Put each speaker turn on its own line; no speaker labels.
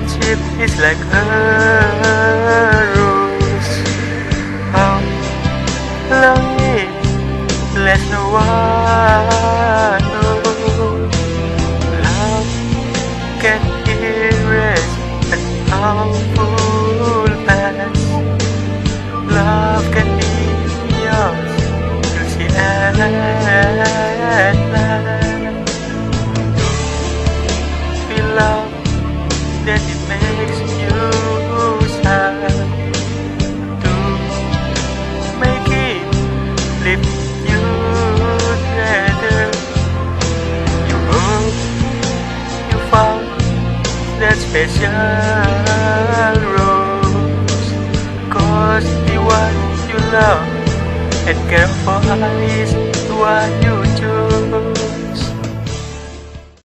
friendship is like a rose. How long it lasts, no one knows. Love can erase a harmful past. Love can be yours till the end last. Feel love that it makes you sad. To make it lift you together. You hope you found that special rose, 'cause the one you love and care for is the one you